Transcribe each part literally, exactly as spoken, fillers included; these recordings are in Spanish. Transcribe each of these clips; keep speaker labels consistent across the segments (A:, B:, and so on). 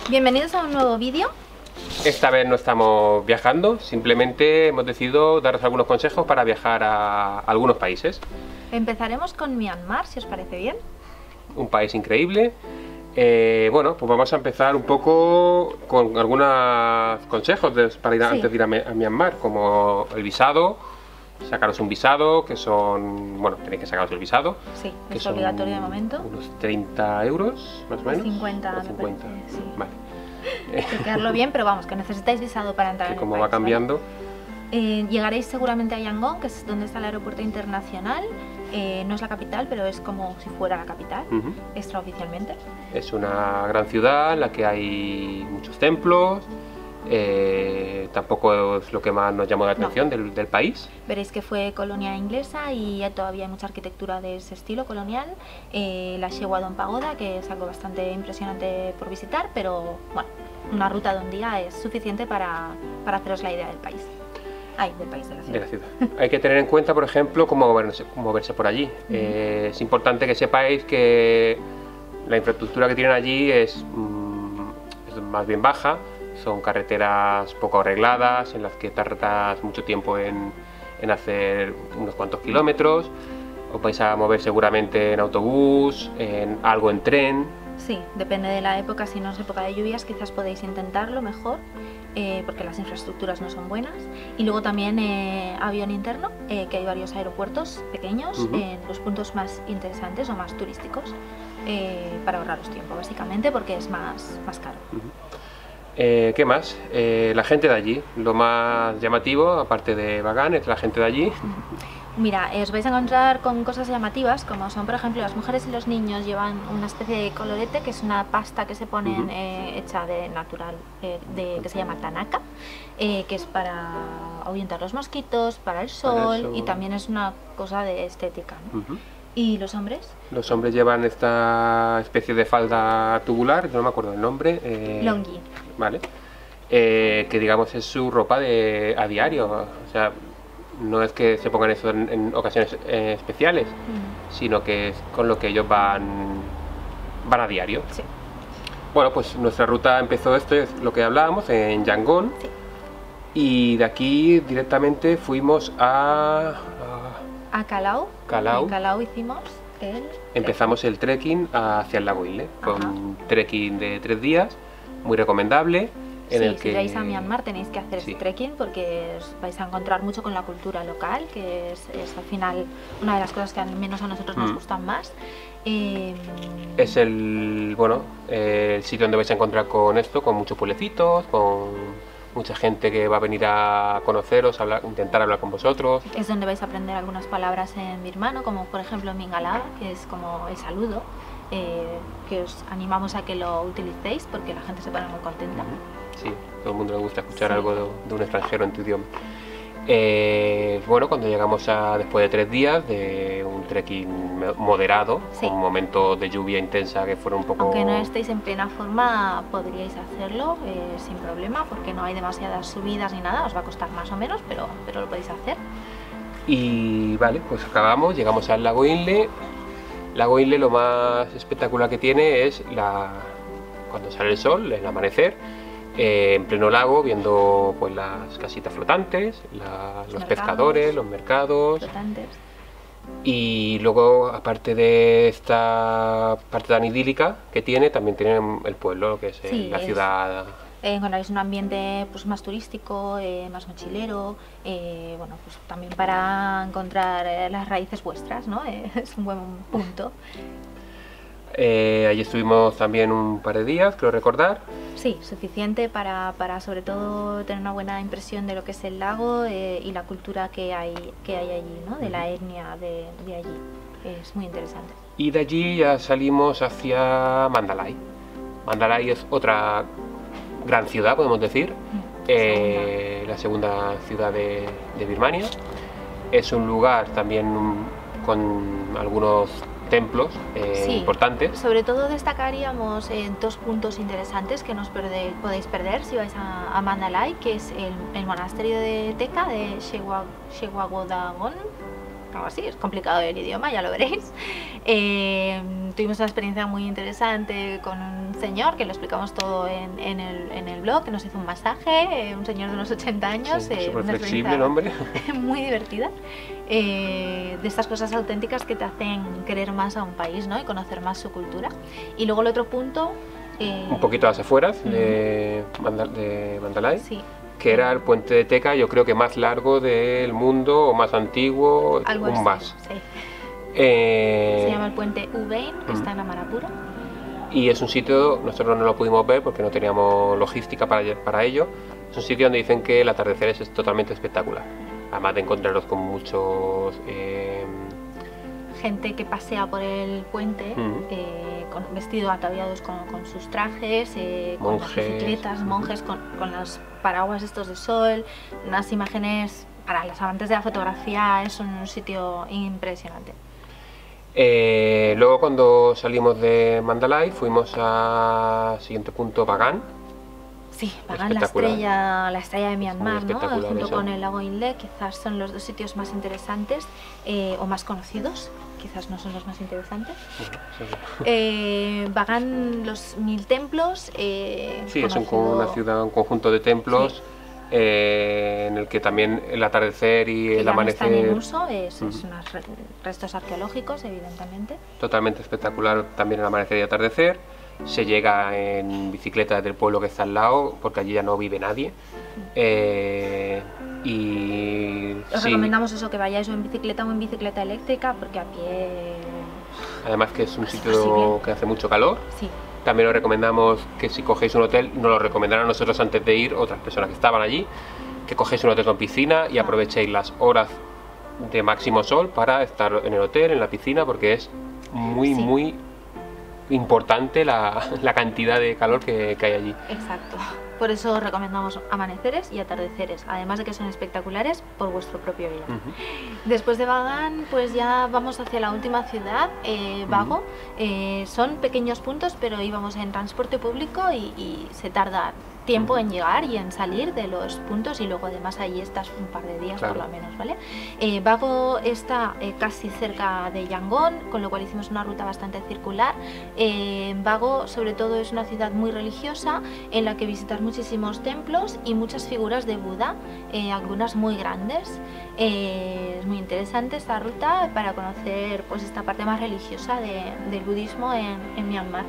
A: Bienvenidos a un nuevo vídeo.
B: Esta vez no estamos viajando, simplemente hemos decidido daros algunos consejos para viajar a algunos países.
A: Empezaremos con Myanmar, si os parece bien.
B: Un país increíble. Eh, bueno, pues vamos a empezar un poco con algunos consejos de, para ir a, sí. antes de ir a, a Myanmar, como el visado, sacaros un visado, que son, bueno, tenéis que sacaros el visado.
A: Sí, es obligatorio de momento.
B: Unos treinta euros, más o menos.
A: cincuenta,
B: o cincuenta,
A: parece, sí.
B: Vale.
A: Explicarlo bien, pero vamos, que necesitáis visado para entrar
B: que
A: en el
B: como
A: país,
B: va cambiando.
A: ¿vale? Eh, llegaréis seguramente a Yangon, que es donde está el aeropuerto internacional. Eh, no es la capital, pero es como si fuera la capital, uh-huh. extraoficialmente.
B: Es una gran ciudad en la que hay muchos templos. Eh, tampoco es lo que más nos llamó la atención no. del, del país.
A: Veréis que fue colonia inglesa y todavía hay mucha arquitectura de ese estilo colonial. Eh, la Shewadon Pagoda, que es algo bastante impresionante por visitar, pero bueno, una ruta de un día es suficiente para, para haceros la idea del país. Ay, del país, de la ciudad.
B: De la ciudad. Hay que tener en cuenta, por ejemplo, cómo moverse, cómo moverse por allí. Uh-huh. eh, es importante que sepáis que la infraestructura que tienen allí es, mm, es más bien baja. Son carreteras poco arregladas, en las que tardas mucho tiempo en, en hacer unos cuantos kilómetros. Os vais a mover seguramente en autobús, en algo en tren.
A: Sí, depende de la época. Si no es época de lluvias, quizás podéis intentarlo mejor, eh, porque las infraestructuras no son buenas. Y luego también eh, avión interno, eh, que hay varios aeropuertos pequeños uh-huh. en los puntos más interesantes o más turísticos, eh, para ahorraros tiempo, básicamente, porque es más, más caro.
B: Uh-huh. Eh, ¿Qué más? Eh, la gente de allí, lo más llamativo, aparte de Bagan, es la gente de allí.
A: Mira, eh, os vais a encontrar con cosas llamativas, como son, por ejemplo, las mujeres y los niños llevan una especie de colorete, que es una pasta que se ponen uh-huh. eh, hecha de natural, eh, de, que se llama tanaka, eh, que es para ahuyentar los mosquitos, para el sol, para el sol. Y también es una cosa de estética, ¿no? Uh-huh. ¿Y los hombres?
B: Los hombres llevan esta especie de falda tubular, no me acuerdo el nombre.
A: Eh, Longi.
B: Vale. Eh, que digamos es su ropa de, a diario. O sea, no es que se pongan eso en, en ocasiones eh, especiales, mm. sino que es con lo que ellos van, van a diario.
A: Sí.
B: Bueno, pues nuestra ruta empezó, esto es lo que hablábamos, en Yangon.
A: Sí.
B: Y de aquí directamente fuimos a...
A: A Kalau.
B: Kalau.
A: En Kalau hicimos el...
B: Empezamos el trekking hacia el lago Inle, con un trekking de tres días, muy recomendable. En
A: sí,
B: el
A: si
B: que...
A: vais a Myanmar tenéis que hacer
B: sí.
A: este trekking porque os vais a encontrar mucho con la cultura local, que es, es al final una de las cosas que al menos a nosotros mm. nos gustan más. Eh...
B: Es el, bueno, eh, el sitio donde vais a encontrar con esto, con muchos pueblecitos, con... mucha gente que va a venir a conoceros, a hablar, intentar hablar con vosotros.
A: Es donde vais a aprender algunas palabras en birmano, como por ejemplo Mingalaba, que es como el saludo, eh, que os animamos a que lo utilicéis porque la gente se pone muy contenta.
B: Sí, a todo el mundo le gusta escuchar sí. algo de, de un extranjero en tu idioma. Eh, bueno, cuando llegamos a, después de tres días de un trekking moderado, sí. con momentos de lluvia intensa que fueron un poco...
A: Aunque no estéis en plena forma, podríais hacerlo eh, sin problema, porque no hay demasiadas subidas ni nada, os va a costar más o menos, pero, pero lo podéis hacer.
B: Y vale, pues acabamos, llegamos al lago Inle. Lago Inle lo más espectacular que tiene es la, cuando sale el sol, el amanecer. Eh, en pleno lago, viendo pues las casitas flotantes, la, los, los pescadores, los mercados
A: flotantes.
B: Y luego, aparte de esta parte tan idílica que tiene, también tiene el pueblo, que es
A: sí,
B: la
A: es,
B: ciudad.
A: Eh, encontraréis un ambiente pues, más turístico, eh, más mochilero, eh, bueno, pues también para encontrar eh, las raíces vuestras, ¿no? Eh, es un buen punto.
B: Eh, allí estuvimos también un par de días, creo recordar.
A: Sí, suficiente para, para sobre todo tener una buena impresión de lo que es el lago eh, y la cultura que hay, que hay allí, ¿no? De la etnia de, de allí. Es muy interesante.
B: Y de allí ya salimos hacia Mandalay. Mandalay es otra gran ciudad, podemos decir. Mm, eh, la segunda ciudad de, de Birmania. Es un lugar también con algunos templos eh,
A: sí,
B: importantes.
A: Sobre todo destacaríamos eh, dos puntos interesantes que no os perde, podéis perder si vais a, a Mandalay, que es el, el monasterio de Teca de Shewa, Shewagodagon, algo así, es complicado el idioma, ya lo veréis, Eh, tuvimos una experiencia muy interesante con un señor, que lo explicamos todo en, en, el, en el blog, que nos hizo un masaje, eh, un señor de unos ochenta años.
B: Sí,
A: eh,
B: súper
A: una
B: flexible el hombre.
A: muy divertida, eh, de estas cosas auténticas que te hacen querer más a un país, ¿no? Y conocer más su cultura. Y luego el otro punto... Eh,
B: un poquito a las afueras
A: uh-huh.
B: de, Mandal de Mandalay.
A: Sí.
B: Que era el puente de Teca, yo creo que más largo del mundo o más antiguo,
A: algo
B: un
A: así,
B: más.
A: Sí.
B: Eh,
A: Se llama el puente Ubain, que
B: mm.
A: está en Amarapura.
B: Y es un sitio, nosotros no lo pudimos ver porque no teníamos logística para, para ello. Es un sitio donde dicen que el atardecer es, es totalmente espectacular. Además de encontraros con muchos... Eh,
A: gente que pasea por el puente, mm. eh, con, vestido ataviados con, con sus trajes, eh, con
B: monjes,
A: las bicicletas, monjes con, con los paraguas estos de sol, unas imágenes para los amantes de la fotografía. Es un sitio impresionante.
B: Eh, luego cuando salimos de Mandalay fuimos al siguiente punto, Bagan.
A: Sí, Bagan, la estrella, la estrella de Myanmar, ¿no? Junto
B: eso.
A: con el lago Inle, quizás son los dos sitios más interesantes eh, o más conocidos. Quizás no son los más interesantes.
B: Bueno, sí, sí.
A: Eh, Bagan, los mil templos. Eh,
B: sí,
A: conocido...
B: es un, una ciudad, un conjunto de templos. Sí. Eh, en el que también el atardecer y
A: que
B: el
A: ya
B: amanecer...
A: No están en uso, es, uh-huh. es unos restos arqueológicos, evidentemente.
B: Totalmente espectacular también el amanecer y atardecer. Se llega en bicicleta desde el pueblo que está al lado, porque allí ya no vive nadie. Uh-huh. eh, y
A: Os
B: sí.
A: recomendamos eso, que vayáis o en bicicleta o en bicicleta eléctrica, porque a pie...
B: Además que es un
A: es
B: sitio
A: posible.
B: que hace mucho calor.
A: Sí.
B: También os recomendamos que si cogéis un hotel, nos lo recomendaron a nosotros antes de ir, otras personas que estaban allí, que cogéis un hotel con piscina y aprovechéis las horas de máximo sol para estar en el hotel, en la piscina, porque es muy, sí. muy importante la, la cantidad de calor que, que hay allí.
A: Exacto. Por eso recomendamos amaneceres y atardeceres, además de que son espectaculares por vuestro propio bien. Uh-huh. Después de Bagan, pues ya vamos hacia la última ciudad, eh, Bago. Uh-huh. eh, son pequeños puntos, pero íbamos en transporte público y, y se tarda tiempo en llegar y en salir de los puntos, y luego además allí estás un par de días, claro, por lo menos, ¿vale? Eh, Bago está eh, casi cerca de Yangon, con lo cual hicimos una ruta bastante circular. Eh, Bago sobre todo es una ciudad muy religiosa, en la que visitar muchísimos templos y muchas figuras de Buda, eh, algunas muy grandes. Eh, es muy interesante esta ruta para conocer pues esta parte más religiosa de, del budismo en, en Myanmar.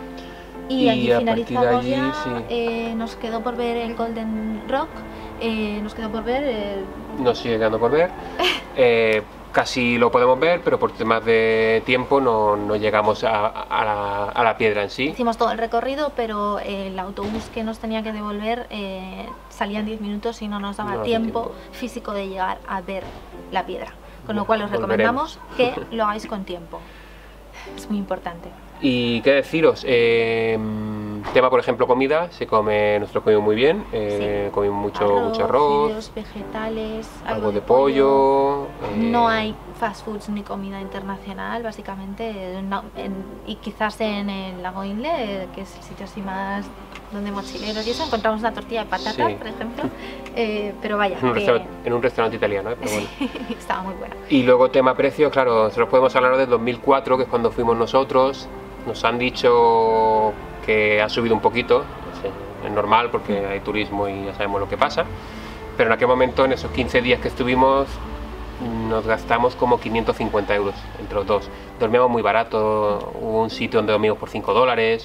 A: Y, y allí finalizamos de allí, ya, sí. eh, nos quedó por ver el Golden Rock, eh, nos quedó por ver el...
B: Nos sigue quedando por ver, eh, casi lo podemos ver, pero por temas de tiempo no, no llegamos a, a, la, a la piedra en sí.
A: Hicimos todo el recorrido, pero el autobús que nos tenía que devolver eh, salía en diez minutos y no nos daba no tiempo, tiempo físico de llegar a ver la piedra, con lo cual os recomendamos que lo hagáis con tiempo, es muy importante.
B: Y qué deciros, eh, tema por ejemplo comida, se come, nosotros comimos muy bien, eh, sí. comimos mucho arroz, mucho arroz,
A: fideos, vegetales,
B: algo,
A: algo
B: de,
A: de
B: pollo,
A: pollo. Eh, no hay fast foods ni comida internacional, básicamente, no, en, y quizás en el lago Inle, que es el sitio así más donde mochileros y eso, encontramos una tortilla de patata, sí. por ejemplo, eh, pero vaya,
B: en un,
A: que...
B: en un restaurante italiano, ¿eh? Pero bueno.
A: Sí, estaba muy buena.
B: Y luego tema precios, claro, nosotros podemos hablar del dos mil cuatro, que es cuando fuimos nosotros. Nos han dicho que ha subido un poquito, es normal porque hay turismo y ya sabemos lo que pasa, pero en aquel momento, en esos quince días que estuvimos, nos gastamos como quinientos cincuenta euros entre los dos. Dormíamos muy barato, hubo un sitio donde dormimos por cinco dólares,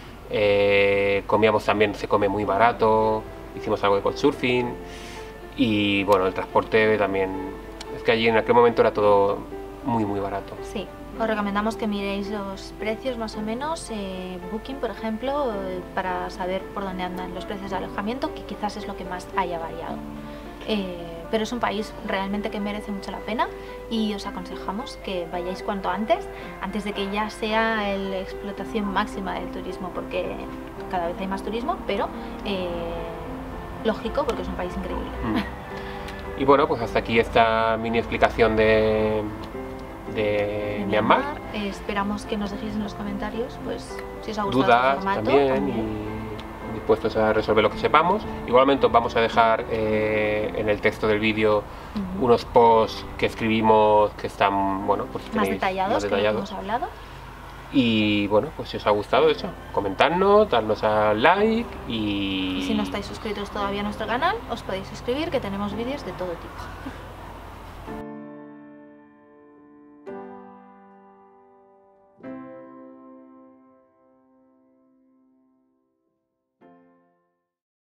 B: eh, comíamos también, se come muy barato, hicimos algo de couchsurfing y bueno, el transporte también, es que allí en aquel momento era todo muy muy barato.
A: Sí. Os recomendamos que miréis los precios más o menos, eh, Booking por ejemplo, eh, para saber por dónde andan los precios de alojamiento, que quizás es lo que más haya variado. Eh, pero es un país realmente que merece mucho la pena y os aconsejamos que vayáis cuanto antes, antes de que ya sea la explotación máxima del turismo, porque cada vez hay más turismo, pero eh, lógico, porque es un país increíble.
B: Mm. Y bueno, pues hasta aquí esta mini explicación de... de, de Myanmar. Myanmar.
A: Eh, esperamos que nos dejéis en los comentarios pues si os ha gustado
B: dudas
A: el formato
B: también,
A: también.
B: Y, y dispuestos a resolver lo que sepamos. Igualmente os vamos a dejar eh, en el texto del vídeo uh-huh. unos posts que escribimos que están, bueno, pues
A: más detallados,
B: más detallados.
A: Que hemos hablado.
B: Y bueno, pues si os ha gustado eso, comentadnos, darnos al like y...
A: y si no estáis suscritos todavía a nuestro canal, os podéis suscribir, que tenemos vídeos de todo tipo.